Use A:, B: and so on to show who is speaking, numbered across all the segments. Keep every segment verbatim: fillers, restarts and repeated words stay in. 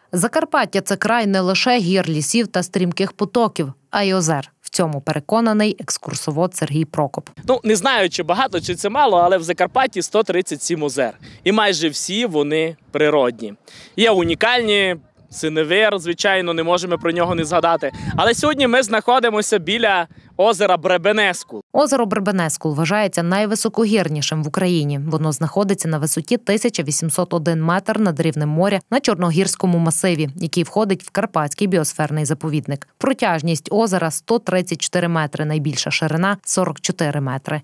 A: Закарпаття – це край не лише гір, лісів та стрімких потоків, а й озер. В цьому переконаний екскурсовод Сергій Прокоп.
B: Ну, не знаю, чи багато, чи це мало, але в Закарпатті сто тридцять сім озер. І майже всі вони природні. Є унікальні, Синевир, звичайно, не можемо про нього не згадати. Але сьогодні ми знаходимося біля озера Бребенескул.
A: Озеро Бребенескул вважається найвисокогірнішим в Україні. Воно знаходиться на висоті тисяча вісімсот один метр над рівнем моря на Чорногірському масиві, який входить в Карпатський біосферний заповідник. Протяжність озера – сто тридцять чотири метри, найбільша ширина – сорок чотири метри.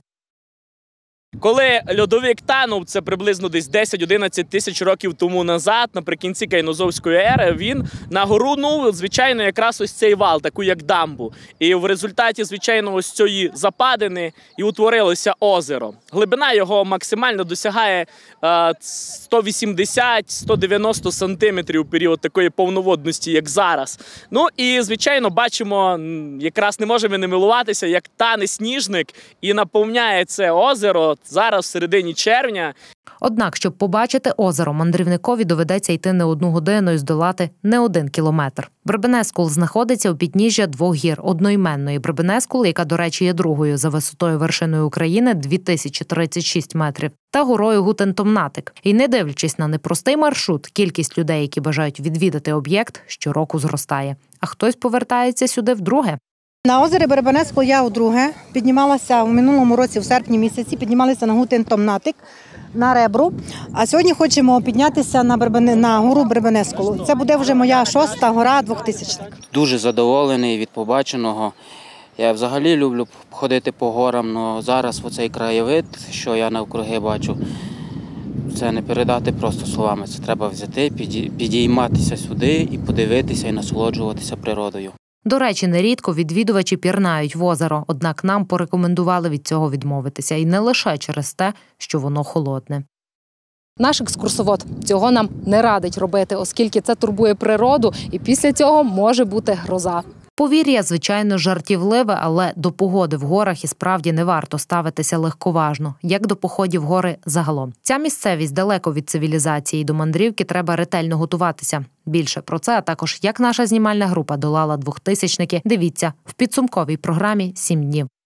B: Коли льодовик танув, це приблизно десь десять-одинадцять тисяч років тому назад, наприкінці Кайнозовської ери, він нагорнув, звичайно, якраз ось цей вал, таку як дамбу. І в результаті, звичайно, ось цієї западини і утворилося озеро. Глибина його максимально досягає сто вісімдесят - сто дев'яносто сантиметрів у період такої повноводності, як зараз. Ну і, звичайно, бачимо, якраз не можемо не милуватися, як тане сніжник і наповняє це озеро зараз в середині червня.
A: Однак, щоб побачити озеро, мандрівникові доведеться йти не одну годину і здолати не один кілометр. Бребенескул знаходиться у підніжжя двох гір одноіменної Бребенескул, яка, до речі, є другою за висотою вершиною України – дві тисячі тридцять шість метрів, та горою Гутентомнатик. І не дивлячись на непростий маршрут, кількість людей, які бажають відвідати об'єкт, щороку зростає. А хтось повертається сюди вдруге.
C: На озері Бребенескул я вдруге піднімалася в минулому році, в серпні місяці, піднімалися на Гутентомнатик, на Ребру. А сьогодні хочемо піднятися на, Бребен... на гору Бребенескулу. Це буде вже моя шоста гора двохтисячник.
D: Дуже задоволений від побаченого. Я взагалі люблю ходити по горам, але зараз оцей краєвид, що я навкруги бачу, це не передати просто словами. Це треба взяти, підійматися сюди і подивитися, і насолоджуватися природою.
A: До речі, нерідко відвідувачі пірнають в озеро, однак нам порекомендували від цього відмовитися. І не лише через те, що воно холодне.
E: Наш екскурсовод цього нам не радить робити, оскільки це турбує природу, і після цього може бути гроза.
A: Повір'я, звичайно, жартівливе, але до погоди в горах і справді не варто ставитися легковажно, як до походів в гори загалом. Ця місцевість далеко від цивілізації, до мандрівки треба ретельно готуватися. Більше про це, а також як наша знімальна група долала двохтисячники, дивіться в підсумковій програмі «Сім днів».